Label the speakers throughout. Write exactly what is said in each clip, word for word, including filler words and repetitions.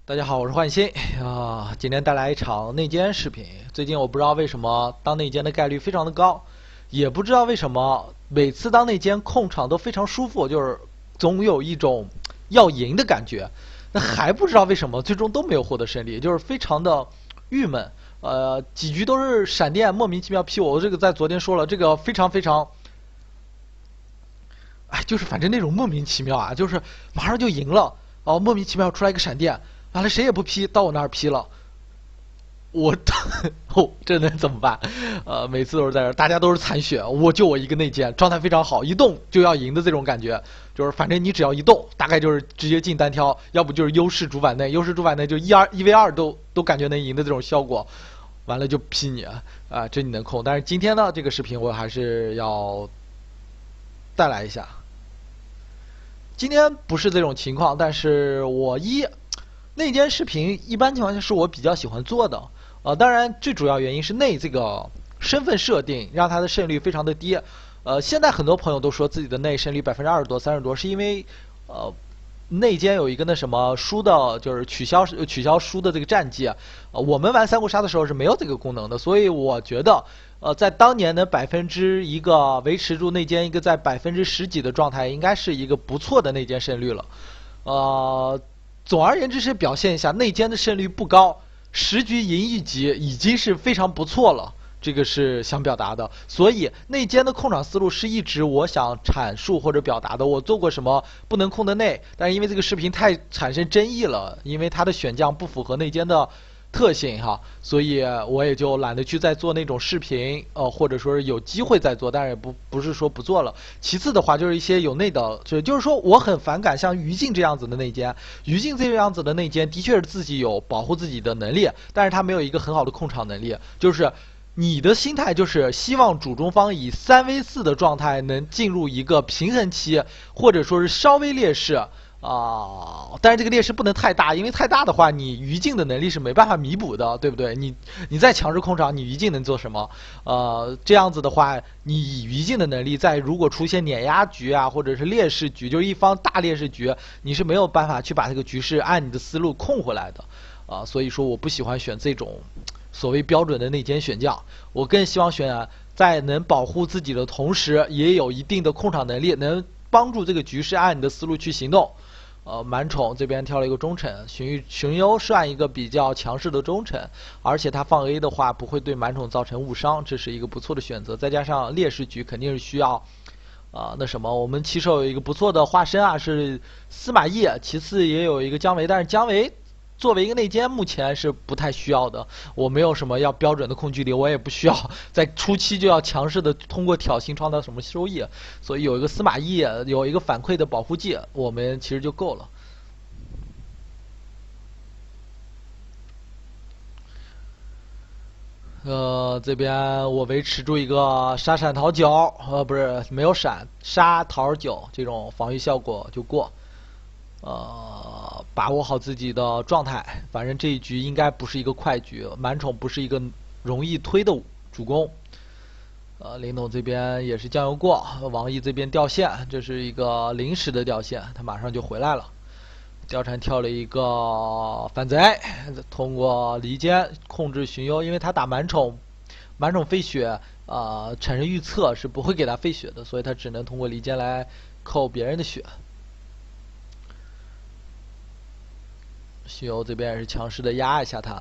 Speaker 1: 大家好，我是幻星啊，今天带来一场内奸视频。最近我不知道为什么当内奸的概率非常的高，也不知道为什么每次当内奸控场都非常舒服，就是总有一种要赢的感觉。那还不知道为什么最终都没有获得胜利，就是非常的郁闷。呃，几局都是闪电莫名其妙劈我，我这个在昨天说了，这个非常非常，哎，就是反正那种莫名其妙啊，就是马上就赢了，哦，莫名其妙出来一个闪电。完了谁也不劈，到我那儿劈了，我哦，这能怎么办？呃，每次都是在这儿，大家都是残血，我就我一个内奸，状态非常好，一动就要赢的这种感觉，就是反正你只要一动，大概就是直接进单挑，要不就是优势主板内，优势主板内就一二一 v 二都都感觉能赢的这种效果，完了就劈你啊，啊，这你能控。但是今天呢，这个视频我还是要带来一下。今天不是这种情况，但是我一内奸视频一般情况下是我比较喜欢做的，呃，当然最主要原因是内这个身份设定让它的胜率非常的低，呃，现在很多朋友都说自己的内胜率百分之二十多、三十多，是因为呃内奸有一个那什么输的，就是取消取消输的这个战绩，呃，我们玩三国杀的时候是没有这个功能的，所以我觉得。呃，在当年的百分之一个维持住内奸一个在百分之十几的状态，应该是一个不错的内奸胜率了。呃，总而言之是表现一下内奸的胜率不高，十局赢一局已经是非常不错了。这个是想表达的，所以内奸的控场思路是一直我想阐述或者表达的。我做过什么不能控的内，但是因为这个视频太产生争议了，因为它的选将不符合内奸的特性哈，所以我也就懒得去再做那种视频，呃，或者说是有机会再做，但是也不不是说不做了。其次的话，就是一些有内的，就就是说我很反感像于禁这样子的内奸，于禁这样子的内奸的确是自己有保护自己的能力，但是他没有一个很好的控场能力，就是你的心态就是希望主中方以三 v 四的状态能进入一个平衡期，或者说是稍微劣势。啊、呃，但是这个劣势不能太大，因为太大的话，你于禁的能力是没办法弥补的，对不对？你你再强势控场，你于禁能做什么？呃，这样子的话，你以于禁的能力，在如果出现碾压局啊，或者是劣势局，就是一方大劣势局，你是没有办法去把这个局势按你的思路控回来的。啊、呃，所以说我不喜欢选这种所谓标准的内奸选将，我更希望选在能保护自己的同时，也有一定的控场能力，能帮助这个局势按你的思路去行动。呃，满宠这边挑了一个忠臣，荀荀攸算一个比较强势的忠臣，而且他放 A 的话不会对满宠造成误伤，这是一个不错的选择。再加上劣势局肯定是需要，啊、呃，那什么，我们棋手有一个不错的化身啊，是司马懿，其次也有一个姜维，但是姜维作为一个内奸，目前是不太需要的。我没有什么要标准的控距离，我也不需要在初期就要强势的通过挑衅创造什么收益，所以有一个司马懿，有一个反馈的保护技，我们其实就够了。呃，这边我维持住一个杀闪逃九，呃，不是没有闪，杀逃九这种防御效果就过。呃，把握好自己的状态，反正这一局应该不是一个快局，满宠不是一个容易推的主攻。呃，林董这边也是酱油过，王毅这边掉线，这是一个临时的掉线，他马上就回来了。貂蝉跳了一个反贼，通过离间控制荀攸，因为他打满宠，满宠废血，呃，产生预测是不会给他废血的，所以他只能通过离间来扣别人的血。荀攸这边也是强势的压一下他。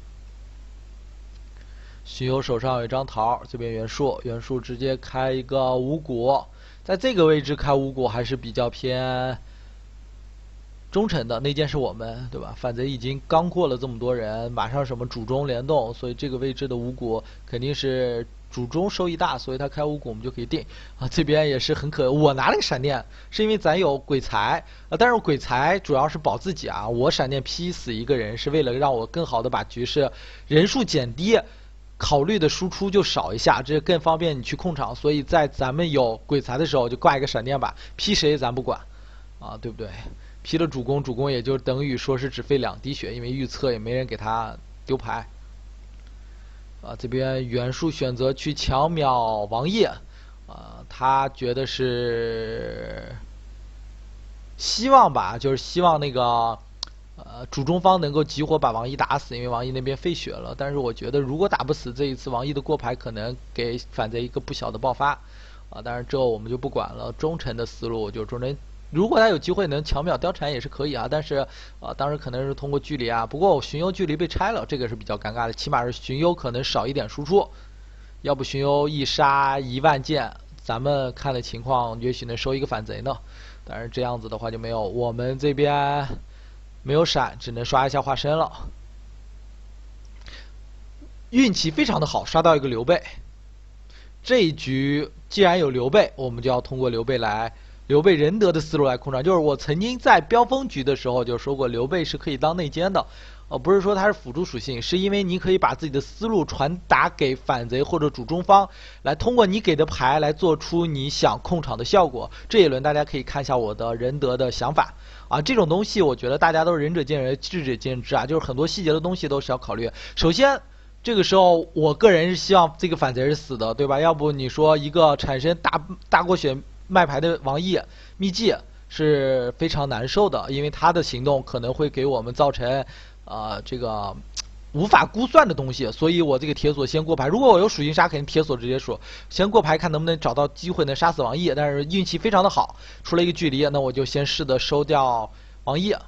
Speaker 1: 荀攸手上有一张桃，这边袁术，袁术直接开一个五谷，在这个位置开五谷还是比较偏忠臣的。内奸是我们，对吧？反贼已经刚过了这么多人，马上什么主中联动，所以这个位置的五谷肯定是主中收益大，所以他开五谷我们就可以定啊。这边也是很可，我拿了个闪电，是因为咱有鬼才啊，但是鬼才主要是保自己啊。我闪电劈死一个人是为了让我更好的把局势人数减低。考虑的输出就少一下，这更方便你去控场。所以在咱们有鬼才的时候，就挂一个闪电吧，劈谁咱不管，啊，对不对？劈了主攻，主攻也就等于说是只费两滴血，因为预测也没人给他丢牌。啊，这边袁术选择去强秒王爷，啊，他觉得是希望吧，就是希望那个呃，主中方能够集火把王毅打死，因为王毅那边废血了。但是我觉得如果打不死，这一次王毅的过牌可能给反贼一个不小的爆发，啊，当然这我们就不管了。忠臣的思路就是忠臣，如果他有机会能抢秒貂蝉也是可以啊，但是啊，当时可能是通过距离啊。不过荀攸距离被拆了，这个是比较尴尬的，起码是荀攸可能少一点输出，要不荀攸一杀一万箭，咱们看的情况也许能收一个反贼呢。但是这样子的话就没有，我们这边没有闪，只能刷一下化身了。运气非常的好，刷到一个刘备。这一局既然有刘备，我们就要通过刘备来，刘备仁德的思路来控场。就是我曾经在飙风局的时候就说过，刘备是可以当内奸的，呃，不是说他是辅助属性，是因为你可以把自己的思路传达给反贼或者主中方，来通过你给的牌来做出你想控场的效果。这一轮大家可以看一下我的仁德的想法。啊，这种东西我觉得大家都是仁者见仁，智者见智啊，就是很多细节的东西都是要考虑。首先，这个时候我个人是希望这个反贼是死的，对吧？要不你说一个产生大大过血卖牌的王毅秘技是非常难受的，因为他的行动可能会给我们造成呃这个无法估算的东西，所以我这个铁索先过牌。如果我有属性杀，肯定铁索直接说，先过牌看能不能找到机会能杀死王毅。但是运气非常的好，出了一个距离，那我就先试着收掉王毅。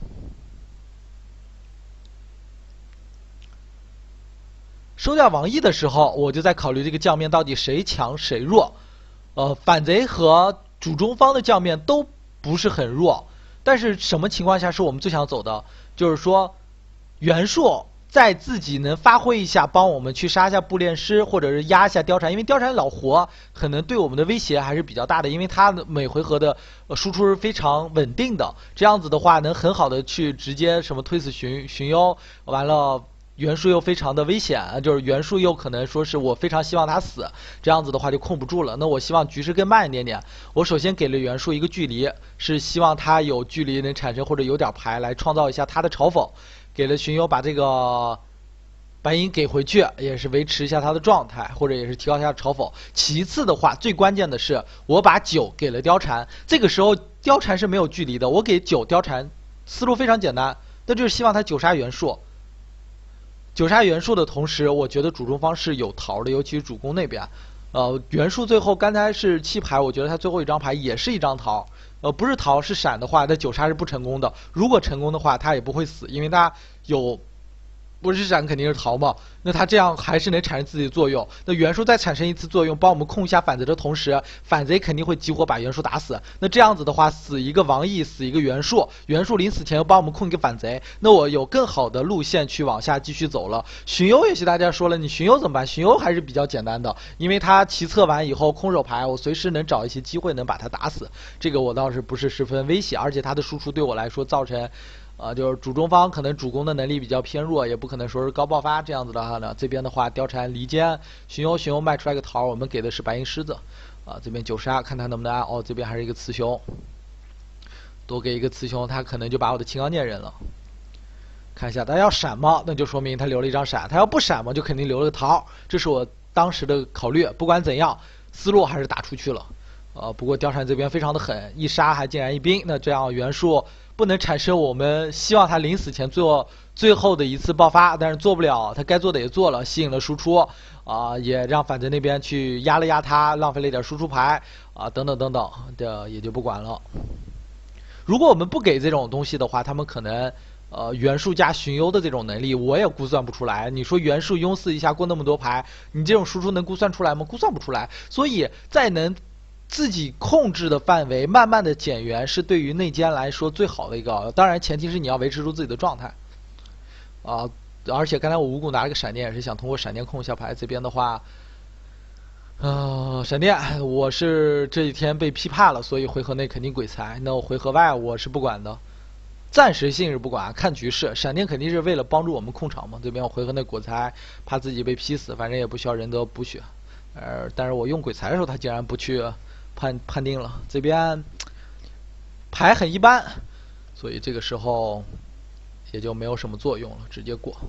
Speaker 1: 收掉王毅的时候，我就在考虑这个将面到底谁强谁弱。呃，反贼和主中方的将面都不是很弱，但是什么情况下是我们最想走的？就是说，袁术在自己能发挥一下，帮我们去杀一下步练师，或者是压一下貂蝉，因为貂蝉老活可能对我们的威胁还是比较大的，因为他每回合的输出是非常稳定的，这样子的话能很好的去直接什么推死荀荀攸，完了。袁术又非常的危险，就是袁术又可能说是我非常希望他死，这样子的话就控不住了。那我希望局势更慢一点点。我首先给了袁术一个距离，是希望他有距离能产生或者有点牌来创造一下他的嘲讽。给了荀攸把这个白银给回去，也是维持一下他的状态，或者也是提高一下嘲讽。其次的话，最关键的是我把九给了貂蝉，这个时候貂蝉是没有距离的，我给九貂蝉思路非常简单，那就是希望他九杀袁术。九杀袁术的同时，我觉得主中方是有桃的，尤其是主攻那边。呃，袁术最后刚才是弃牌，我觉得他最后一张牌也是一张桃。呃，不是桃是闪的话，那九杀是不成功的。如果成功的话，他也不会死，因为他有。不是闪肯定是逃嘛，那他这样还是能产生自己的作用。那袁术再产生一次作用，帮我们控一下反贼的同时，反贼肯定会集火把袁术打死。那这样子的话，死一个王毅，死一个袁术，袁术临死前又帮我们控一个反贼，那我有更好的路线去往下继续走了。荀攸也是大家说了，你荀攸怎么办？荀攸还是比较简单的，因为他骑策完以后空手牌，我随时能找一些机会能把他打死，这个我倒是不是十分危险，而且他的输出对我来说造成。呃，就是主中方可能主攻的能力比较偏弱，也不可能说是高爆发这样子的话呢。这边的话，貂蝉离间，荀攸荀攸卖出来个桃，我们给的是白银狮子，啊、呃，这边九杀，看他能不能按。哦，这边还是一个雌雄，多给一个雌雄，他可能就把我的青钢剑扔了。看一下，他要闪吗？那就说明他留了一张闪；他要不闪嘛，就肯定留了个桃。这是我当时的考虑。不管怎样，思路还是打出去了。呃，不过貂蝉这边非常的狠，一杀还竟然一兵，那这样袁术。不能产生我们希望他临死前做最后的一次爆发，但是做不了，他该做的也做了，吸引了输出，啊、呃，也让反贼那边去压了压他，浪费了一点输出牌，啊、呃，等等等等的也就不管了。如果我们不给这种东西的话，他们可能呃袁术加荀攸的这种能力我也估算不出来。你说袁术拥四一下过那么多牌，你这种输出能估算出来吗？估算不出来。所以在能自己控制的范围，慢慢的减员是对于内奸来说最好的一个，当然前提是你要维持住自己的状态，啊、呃，而且刚才我五谷拿了个闪电，也是想通过闪电控一下牌。这边的话，呃，闪电我是这几天被批判了，所以回合内肯定鬼才，那我回合外我是不管的，暂时性是不管，看局势。闪电肯定是为了帮助我们控场嘛，这边我回合内鬼才，怕自己被劈死，反正也不需要仁德补血，呃，但是我用鬼才的时候，他竟然不去。判判定了，这边牌很一般，所以这个时候也就没有什么作用了，直接过。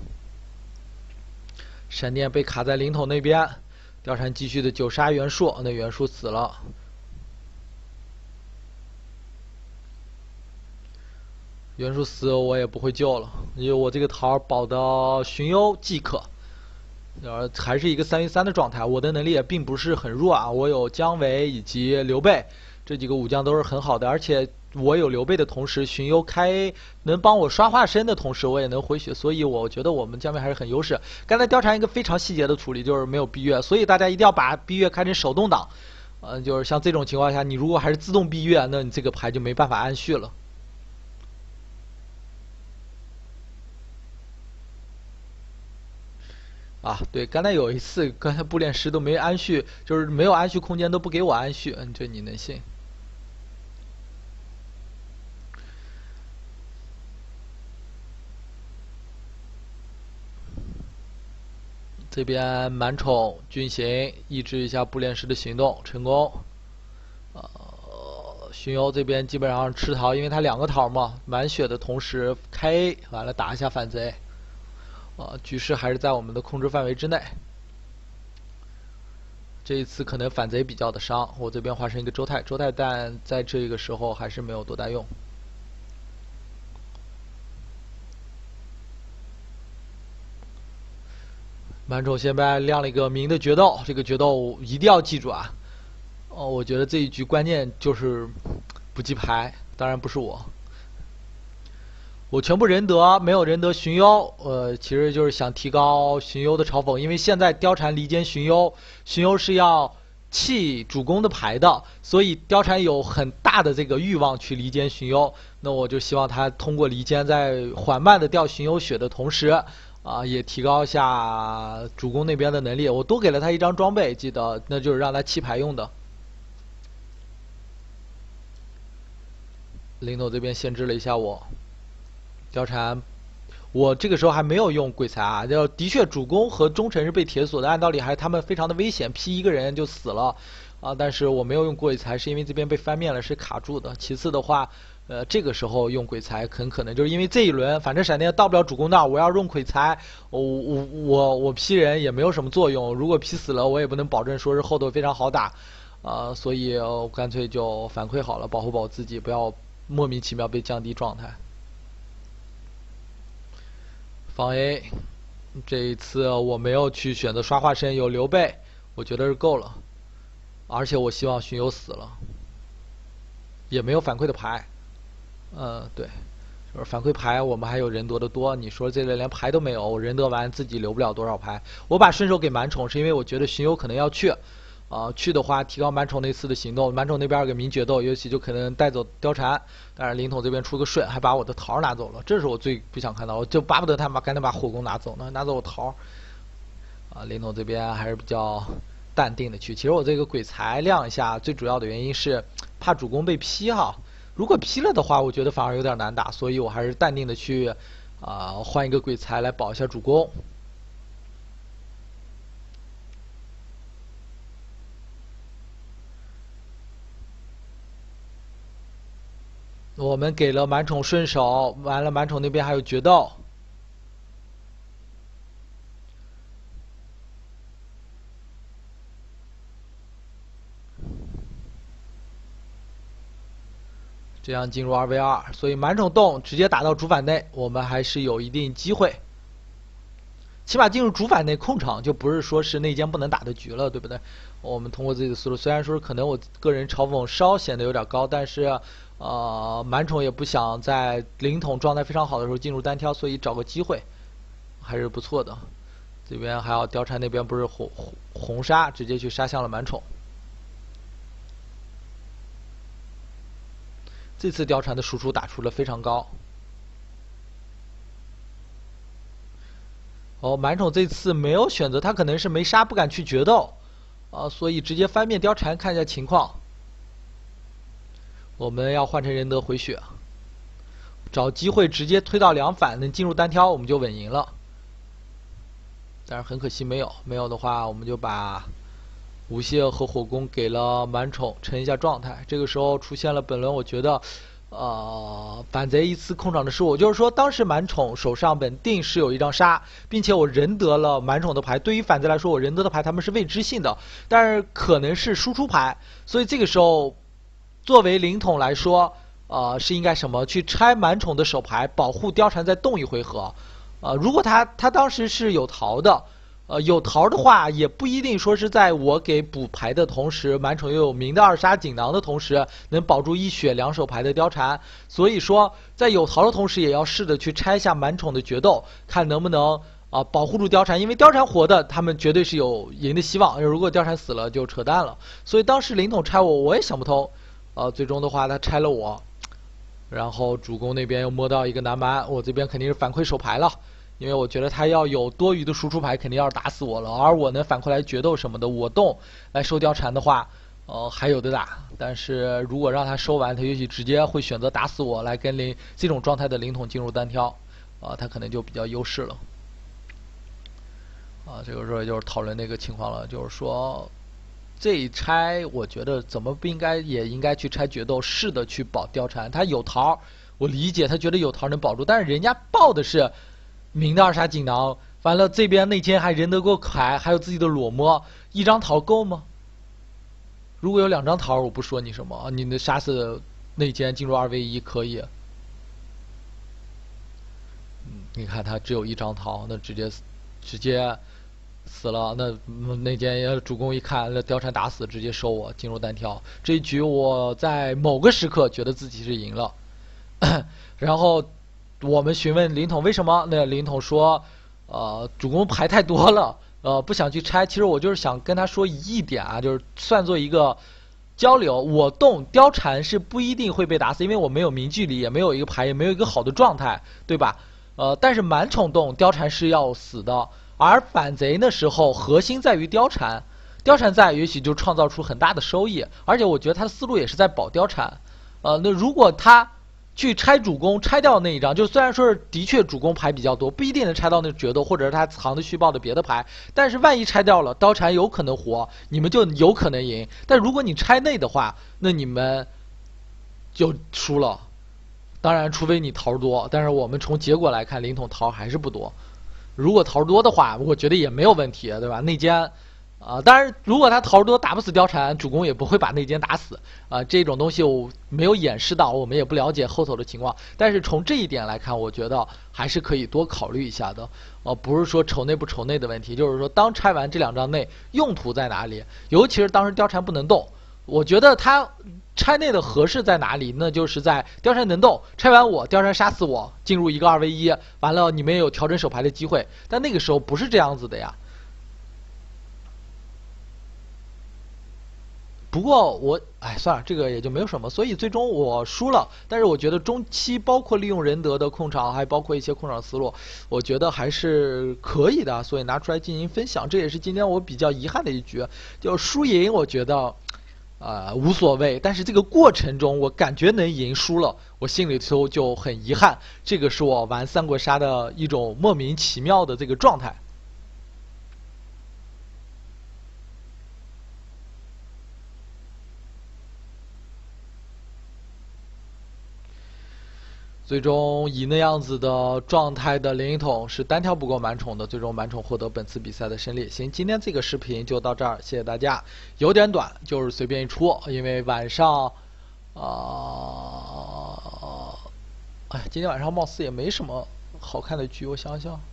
Speaker 1: 闪电被卡在零头那边，貂蝉继续的九杀袁术，那袁术死了。 袁术死我也不会救了，因为我这个桃保的荀攸即可。呃，还是一个三 v 三的状态，我的能力也并不是很弱啊，我有姜维以及刘备这几个武将都是很好的，而且我有刘备的同时，荀攸开能帮我刷化身的同时，我也能回血，所以我觉得我们姜维还是很优势。刚才貂蝉一个非常细节的处理就是没有闭月，所以大家一定要把闭月开成手动挡。呃，就是像这种情况下，你如果还是自动闭月，那你这个牌就没办法安续了。啊，对，刚才有一次，刚才布练师都没安续，就是没有安续空间，都不给我安续，嗯，这你能信？这边满宠军行抑制一下布练师的行动，成功。呃，荀攸这边基本上吃桃，因为他两个桃嘛，满血的同时开 A， 完了打一下反贼。呃，局势还是在我们的控制范围之内。这一次可能反贼比较的伤，我这边化成一个周泰，周泰但在这个时候还是没有多大用。满宠现在亮了一个明的决斗，这个决斗一定要记住啊！哦，我觉得这一局关键就是不记牌，当然不是我。我全部仁德，没有仁德荀攸，呃，其实就是想提高荀攸的嘲讽，因为现在貂蝉离间荀攸，荀攸是要弃主公的牌的，所以貂蝉有很大的这个欲望去离间荀攸。那我就希望他通过离间，在缓慢的掉荀攸血的同时，啊、呃，也提高一下主公那边的能力。我多给了他一张装备，记得那就是让他弃牌用的。林总这边限制了一下我。貂蝉，我这个时候还没有用鬼才啊，就的确主公和忠臣是被铁锁的，按道理还他们非常的危险，劈一个人就死了啊，但是我没有用鬼才，是因为这边被翻面了，是卡住的。其次的话，呃，这个时候用鬼才很可能就是因为这一轮反正闪电到不了主公那儿，我要用鬼才，我我我我劈人也没有什么作用，如果劈死了，我也不能保证说是后头非常好打，啊、呃，所以我干脆就反馈好了，保护保护自己，不要莫名其妙被降低状态。防 A， 这一次我没有去选择刷化身，有刘备，我觉得是够了。而且我希望荀攸死了，也没有反馈的牌。嗯，对，就是反馈牌我们还有仁德的多。你说这类连牌都没有，我仁德完自己留不了多少牌。我把顺手给满宠，是因为我觉得荀攸可能要去。啊、呃，去的话提高满宠那次的行动，满宠那边有个明决斗，尤其就可能带走貂蝉，但是凌统这边出个顺，还把我的桃拿走了，这是我最不想看到，我就巴不得他妈赶紧把火攻拿走呢，拿走我桃。啊，凌统这边还是比较淡定的去，其实我这个鬼才亮一下，最主要的原因是怕主公被劈哈，如果劈了的话，我觉得反而有点难打，所以我还是淡定的去啊、呃、换一个鬼才来保一下主公。我们给了满宠顺手，完了满宠那边还有决斗，这样进入二 v 二，所以满宠动直接打到主反内，我们还是有一定机会。起码进入主反内控场，就不是说是内奸不能打的局了，对不对？我们通过自己的思路，虽然说可能我个人嘲讽稍显得有点高，但是。呃，满宠也不想在灵统状态非常好的时候进入单挑，所以找个机会还是不错的。这边还有貂蝉那边不是红红红杀，直接去杀向了满宠。这次貂蝉的输出打出了非常高。哦，满宠这次没有选择，他可能是没杀，不敢去决斗，啊、呃，所以直接翻面貂蝉，看一下情况。我们要换成仁德回血，找机会直接推到两反，能进入单挑，我们就稳赢了。但是很可惜没有，没有的话，我们就把无懈和火攻给了满宠，沉一下状态。这个时候出现了本轮，我觉得，呃，反贼一次控场的失误，就是说当时满宠手上稳定是有一张杀，并且我仁德了满宠的牌。对于反贼来说，我仁德的牌他们是未知性的，但是可能是输出牌，所以这个时候。作为灵统来说， 呃，是应该什么？去拆满宠的手牌，保护貂蝉再动一回合。呃，如果他他当时是有桃的，呃，有桃的话，也不一定说是在我给补牌的同时，满宠又有明的二杀锦囊的同时，能保住一血两手牌的貂蝉。所以说，在有桃的同时，也要试着去拆一下满宠的决斗，看能不能啊、呃、保护住貂蝉。因为貂蝉活的，他们绝对是有赢的希望。如果貂蝉死了，就扯淡了。所以当时灵统拆我，我也想不通。呃，最终的话，他拆了我。然后主攻那边又摸到一个南蛮，我这边肯定是反馈手牌了，因为我觉得他要有多余的输出牌，肯定要打死我了。而我能反馈来决斗什么的，我动来收貂蝉的话，呃，还有的打。但是如果让他收完，他也许直接会选择打死我，来跟灵这种状态的灵统进入单挑，啊、呃，他可能就比较优势了。啊，这个时候就是讨论那个情况了，就是说。这一拆，我觉得怎么不应该也应该去拆决斗，试的去保貂蝉。他有桃，我理解他觉得有桃能保住，但是人家报的是明的二杀锦囊，完了这边内奸还仁德过凯，还有自己的裸摸，一张桃够吗？如果有两张桃，我不说你什么，你能杀死内奸进入二 v 一可以。嗯，你看他只有一张桃，那直接直接。死了，那那间主公一看，那貂蝉打死，直接收我进入单挑。这一局我在某个时刻觉得自己是赢了，然后我们询问灵统为什么，那灵统说，呃，主公牌太多了，呃，不想去拆。其实我就是想跟他说一点啊，就是算作一个交流。我动貂蝉是不一定会被打死，因为我没有明距离，也没有一个牌，也没有一个好的状态，对吧？呃，但是满宠动貂蝉是要死的。而反贼的时候，核心在于貂蝉，貂蝉在也许就创造出很大的收益，而且我觉得他的思路也是在保貂蝉。呃，那如果他去拆主攻，拆掉那一张，就虽然说是的确主攻牌比较多，不一定能拆到那决斗，或者是他藏的虚报的别的牌，但是万一拆掉了，貂蝉有可能活，你们就有可能赢。但如果你拆内的话，那你们就输了。当然，除非你桃多，但是我们从结果来看，灵统桃还是不多。如果桃多的话，我觉得也没有问题，对吧？内奸，啊、呃，当然，如果他桃多打不死貂蝉，主公也不会把内奸打死，啊、呃，这种东西我没有演示到，我们也不了解后头的情况。但是从这一点来看，我觉得还是可以多考虑一下的，呃，不是说丑内不丑内的问题，就是说当拆完这两张内，用途在哪里？尤其是当时貂蝉不能动，我觉得他。拆内的合适在哪里？那就是在貂蝉能动，拆完我，貂蝉杀死我，进入一个二 v 一，完了你们也有调整手牌的机会。但那个时候不是这样子的呀。不过我，哎，算了，这个也就没有什么。所以最终我输了，但是我觉得中期包括利用仁德的控场，还包括一些控场思路，我觉得还是可以的，所以拿出来进行分享。这也是今天我比较遗憾的一局，就输赢，我觉得。呃，无所谓，但是这个过程中，我感觉能赢输了，我心里头就很遗憾。这个是我玩三国杀的一种莫名其妙的这个状态。最终以那样子的状态的灵统是单挑不过满宠的，最终满宠获得本次比赛的胜利。行，今天这个视频就到这儿，谢谢大家。有点短，就是随便一出，因为晚上，啊、呃，哎，今天晚上貌似也没什么好看的剧，我想想。